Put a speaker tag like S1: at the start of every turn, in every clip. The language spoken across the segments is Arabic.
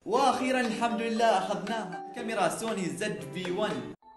S1: واخيرا الحمد لله اخذناها، كاميرا سوني زد في 1.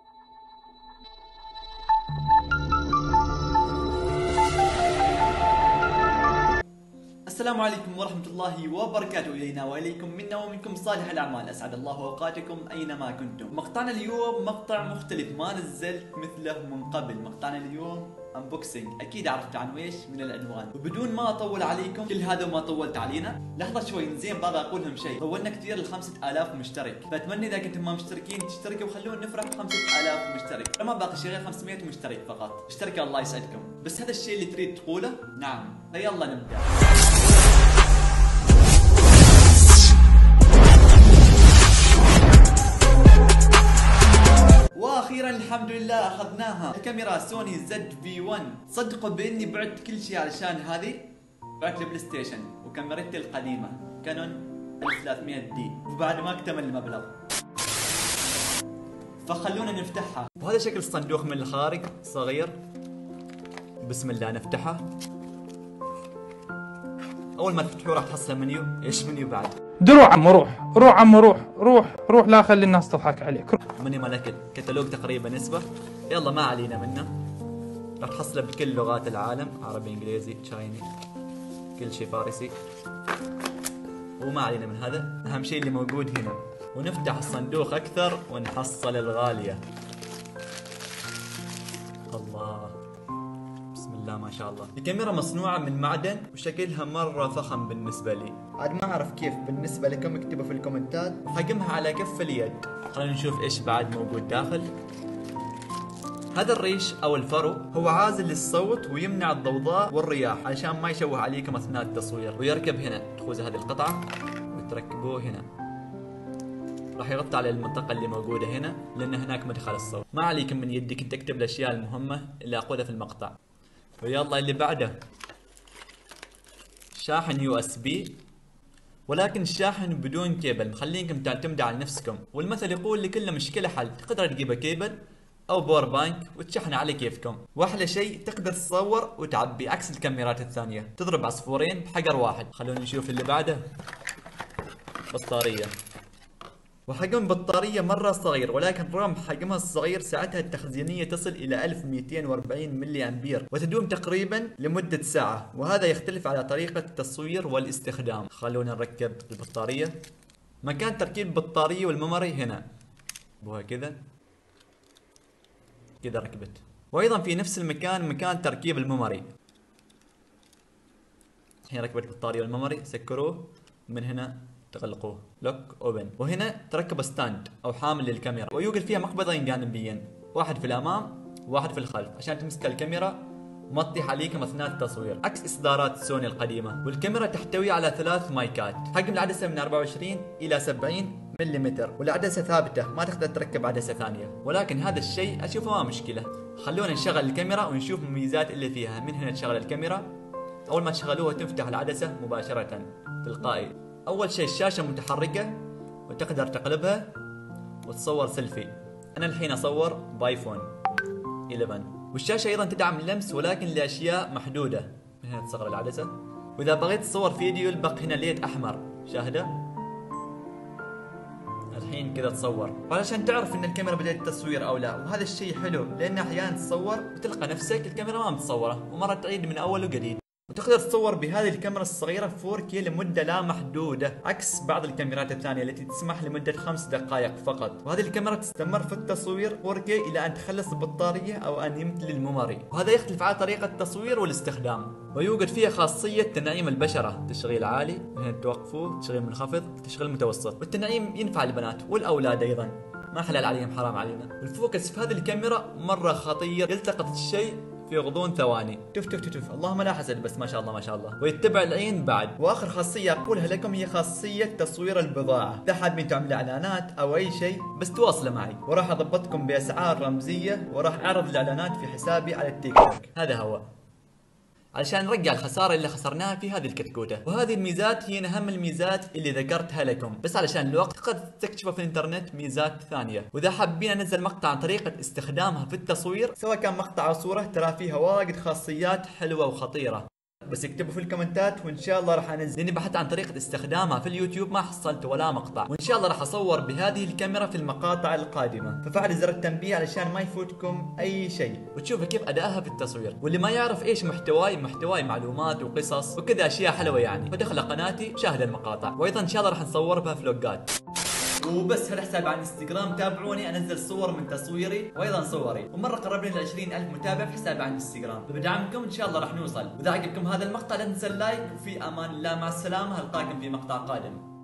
S1: السلام عليكم ورحمة الله وبركاته، إلينا وإليكم منا ومنكم صالح الأعمال، أسعد الله أوقاتكم أينما كنتم. مقطعنا اليوم مقطع مختلف ما نزلت مثله من قبل. مقطعنا اليوم انبوكسنج، أكيد عرفت عن ويش من العنوان. وبدون ما أطول عليكم كل هذا وما طولت علينا، لحظة شوي زين باغي أقول لهم شيء. طولنا كثير ل 5000 مشترك، فأتمنى إذا كنتم ما مشتركين تشتركوا وخلونا نفرح ب 5000 مشترك. ما باقي شيء غير 500 مشترك فقط. اشتركوا الله يسعدكم. بس هذا الشيء اللي تريد تقوله؟ نعم، فيلا نبدأ. واخيرا الحمد لله اخذناها، الكاميرا سوني زد في 1. صدقوا باني بعت كل شيء علشان هذه. بعت البلاي ستيشن وكاميرتي القديمه كانون 1300 دي، وبعد ما اكتمل المبلغ فخلونا نفتحها. وهذا شكل الصندوق من الخارج صغير. بسم الله نفتحه. اول ما تفتحوه راح تحصل منيو. ايش منيو بعد؟
S2: دروع عم روح عم روح لا خلي الناس تضحك عليك.
S1: منيو ملك كتالوج تقريبا نسبة. يلا ما علينا منه. راح تحصله بكل لغات العالم، عربي انجليزي تشايني كل شيء فارسي. وما علينا من هذا، اهم شيء اللي موجود هنا. ونفتح الصندوق اكثر ونحصل الغالية. الله، بسم الله ما شاء الله. الكاميرا مصنوعة من معدن وشكلها مرة فخم بالنسبة لي. عاد ما اعرف كيف بالنسبة لكم، اكتبوا في الكومنتات. وحجمها على كف اليد. خلينا نشوف ايش بعد موجود داخل. هذا الريش او الفرو هو عازل للصوت ويمنع الضوضاء والرياح علشان ما يشوه عليكم اثناء التصوير. ويركب هنا، تخوز هذه القطعة وتركبوه هنا. راح يغطي على المنطقة اللي موجودة هنا لان هناك مدخل الصوت. ما عليكم من يدك انت تكتب الاشياء المهمة اللي اقولها في المقطع. ويلا اللي بعده، شاحن يو اس بي، ولكن الشاحن بدون كيبل، مخلينكم تعتمدوا على نفسكم. والمثل يقول لكل مشكلة حل. تقدر تجيب كيبل او باور بانك وتشحن على كيفكم. واحلى شيء تقدر تصور وتعبي عكس الكاميرات الثانية، تضرب عصفورين بحجر واحد. خلونا نشوف اللي بعده. بطارية، وحجم البطارية مرة صغير، ولكن رغم حجمها الصغير سعتها التخزينية تصل إلى 1240 ملي أمبير وتدوم تقريبا لمدة ساعة، وهذا يختلف على طريقة التصوير والاستخدام. خلونا نركب البطارية. مكان تركيب البطارية والميموري هنا، بوها كذا كذا ركبت. وأيضا في نفس المكان مكان تركيب الميموري. الحين ركبت البطارية والميموري، سكروه من هنا تغلقوه لوك اوبن. وهنا تركب ستاند او حامل للكاميرا، ويوجد فيها مقبضين جانبيين، واحد في الامام وواحد في الخلف عشان تمسك الكاميرا وما تطيح عليكم اثناء التصوير عكس اصدارات سوني القديمه. والكاميرا تحتوي على 3 مايكات. حجم العدسه من 24 الى 70 ملم، والعدسه ثابته ما تقدر تركب عدسه ثانيه. ولكن هذا الشيء اشوفه ما مشكله. خلونا نشغل الكاميرا ونشوف المميزات اللي فيها. من هنا تشغل الكاميرا، اول ما تشغلوها تفتح العدسه مباشره تلقائي. أول شيء الشاشة متحركة وتقدر تقلبها وتصور سيلفي. أنا الحين أصور بايفون 11. والشاشة أيضا تدعم اللمس ولكن لأشياء محدودة. من هنا تصغر العدسة، وإذا بغيت تصور فيديو يلبق هنا ليد أحمر، شاهده الحين كذا تصور، وعلشان تعرف ان الكاميرا بدأت التصوير او لا. وهذا الشيء حلو لأن أحيانا تصور وتلقى نفسك الكاميرا ما متصورة ومرة تعيد من أول وجديد. وتقدر تصور بهذه الكاميرا الصغيرة 4K لمدة لا محدودة عكس بعض الكاميرات الثانية التي تسمح لمدة 5 دقائق فقط. وهذه الكاميرا تستمر في التصوير 4K إلى أن تخلص البطارية أو أن يمتلي الميموري، وهذا يختلف على طريقة التصوير والاستخدام. ويوجد فيها خاصية تنعيم البشرة، تشغيل عالي، هنا توقفوه، تشغيل منخفض، تشغيل متوسط. والتنعيم ينفع البنات والأولاد أيضا، ما حلال عليهم حرام علينا. والفوكس في هذه الكاميرا مرة خطير، يلتقط الشيء في غضون ثواني. تف اللهم لا حسد، بس ما شاء الله ما شاء الله. ويتبع العين بعد. واخر خاصيه اقولها لكم هي خاصيه تصوير البضاعه. اذا حابين تعملوا اعلانات او اي شيء بس تواصلوا معي وراح اضبطكم باسعار رمزيه، وراح اعرض الاعلانات في حسابي على التيك توك. هذا هو علشان نرجع الخسارة اللي خسرناها في هذه الكتكوتة. وهذه الميزات هي أهم الميزات اللي ذكرتها لكم، بس علشان الوقت قد تكتشفوا في الانترنت ميزات ثانية. وإذا حابين أنزل مقطع عن طريقة استخدامها في التصوير سواء كان مقطع أو صورة، ترى فيها واجد خاصيات حلوة وخطيرة. بس اكتبوا في الكومنتات وان شاء الله راح انزل، لاني بحثت عن طريقة استخدامها في اليوتيوب ما حصلت ولا مقطع، وان شاء الله راح اصور بهذه الكاميرا في المقاطع القادمة، ففعل زر التنبيه علشان ما يفوتكم اي شيء، وتشوفوا كيف ادائها في التصوير. واللي ما يعرف ايش محتواي معلومات وقصص وكذا اشياء حلوة يعني، فدخل قناتي شاهد المقاطع، وايضا ان شاء الله راح نصور بها فلوجات. وبس هذا حسابي على الانستغرام، تابعوني انزل صور من تصويري وايضا صوري، ومره قربنا ل 20,000 متابع في حسابي على الانستغرام، بدعمكم ان شاء الله راح نوصل. واذا عجبكم هذا المقطع لا تنسى اللايك، وفي امان الله، مع السلامه، القاكم في مقطع قادم.